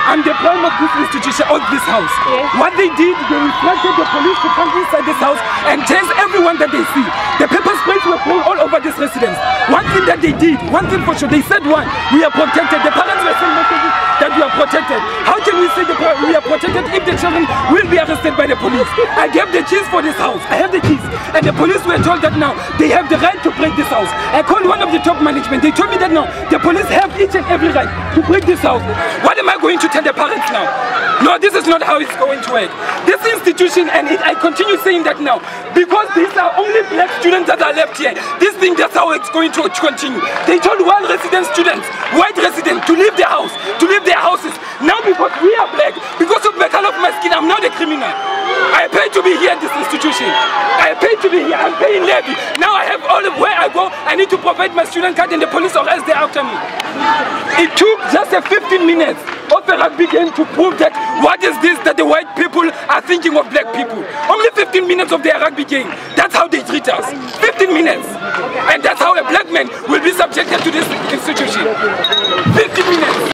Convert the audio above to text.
I'm the prime of this institution, of this house. Yes. What they did, they instructed the police to come inside this house and chase everyone that they see. The pepper sprays were thrown all over this residence. One thing that they did, one thing for sure, they said one, we are protected. The parents were saying messages that we are protected. How can we say we are protected if the children will be arrested by the police? I gave the keys for this house. I have the keys. And the police were told that now they have the right to break this house. I called one of the top management. They told me that now the police have each and every right to break this house. What am I going to tell the parents now? No, this is not how it's going to work. This institution, and I continue saying that now, because these are only black students that are left here. This thing, that's how it's going to continue. They told white resident students, white residents, to leave their house, to leave their houses. Now because we are black, because of the color of my skin, I'm now the criminal. I pay to be here in this institution. I pay to be here. I'm paying levy. Now I have all of where I go. I need to provide my student card and the police or else they're after me. It took just 15 minutes of a rugby game to prove that what is this that the white people are thinking of black people. Only 15 minutes of their rugby game. That's how they treat us. 15 minutes. And that's how a black man will be subjected to this institution. 15 minutes.